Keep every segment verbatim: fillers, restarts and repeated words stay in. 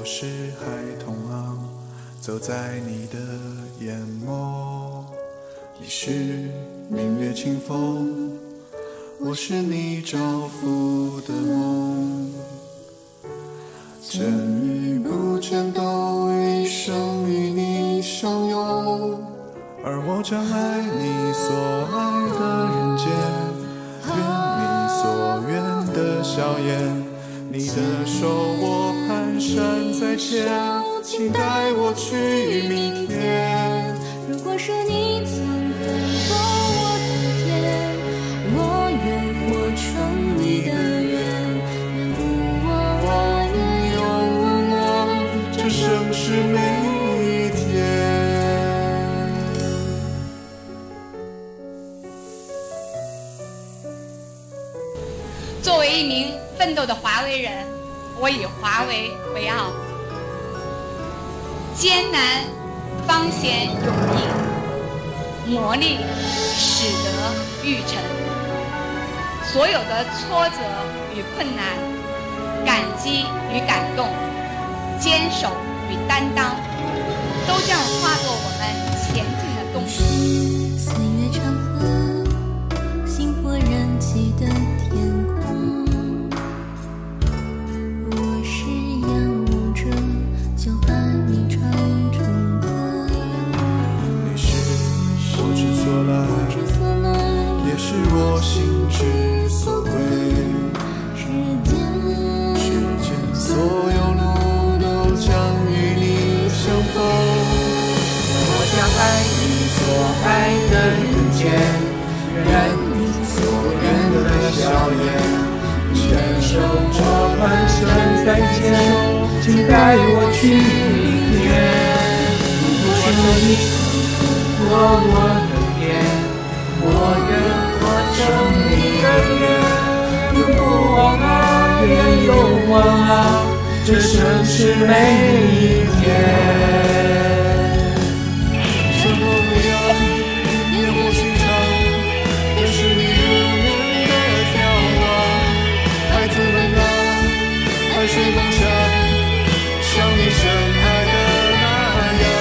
是孩童啊，走在你的眼眸。你是明月清风，我是你照拂的梦。真与不真都一生与你相拥，而我将爱你所爱的人间，愿你所愿的笑颜。你的手我蹒跚在牵，请带我去明天。 如果说你曾吻过我的天，我愿活成你的愿，愿无我啊，愿有我， 这生是每一天。 作为一名奋斗的华为人，我以华为为傲。艰难方显勇毅，磨砺使得玉成。所有的挫折与困难，感激与感动，坚守与担当，都将化作我们前进的动力。 岁月长河，星火燃起的天空，我是仰望着就把你唱成歌。 你是我之所来，也是我心之所归。 世间世间所有路都将与你相逢。 我将爱你所爱的人间，愿你所愿的笑颜。牵手我蹒跚在前，请带我去明天。如果说你曾吻过我的天，我愿活成你的愿，愿不忘啊，愿永忘啊，这生是每一天。 生活不要烟火寻常，这是你永远的眺望。孩子们啊，爱随梦想，像你深爱的那样。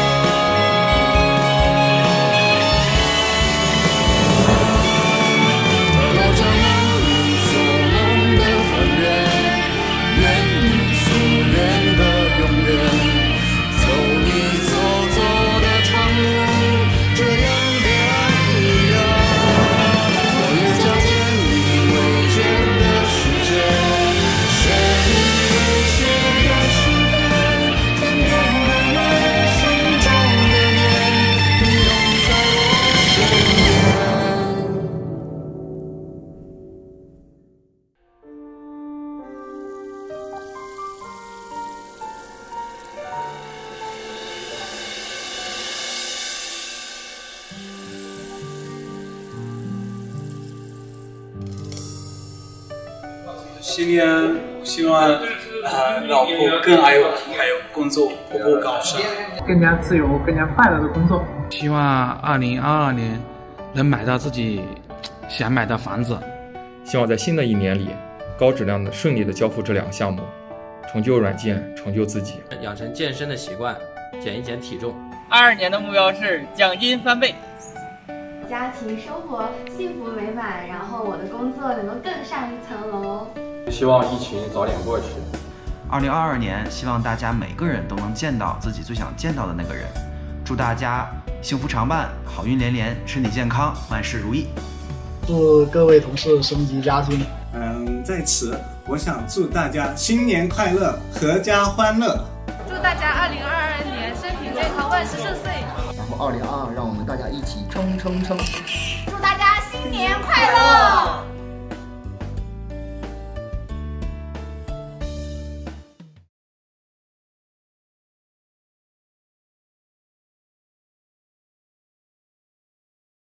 而我将梦你所梦的团圆，愿你所愿的永远。走你所走的长路，这样的爱呀，我也将见你未见的世界，学你未写的诗篇，天边的月，心中的念，你永在我身边。 新年，我希望啊、呃，老婆更爱我，还有工作步步高升， 更加自由、更加快乐的工作。 希望二零二二年能买到自己想买的房子。 希望在新的一年里，高质量的、顺利的交付这两个项目，成就软件，成就自己， 养成健身的习惯，减一减体重。 二二年的目标是奖金翻倍， 家庭生活幸福美满，然后我的工作能够更上一层楼。 希望疫情早点过去。 二零二二年，希望大家每个人都能见到自己最想见到的那个人。祝大家幸福常伴，好运连连，身体健康，万事如意。 祝各位同事升级加薪。 嗯，在此我想祝大家新年快乐，阖家欢乐。 祝大家二零二二年身体健康，万事顺遂。 然后二零二二，让我们大家一起冲冲冲！ 祝大家新年快乐！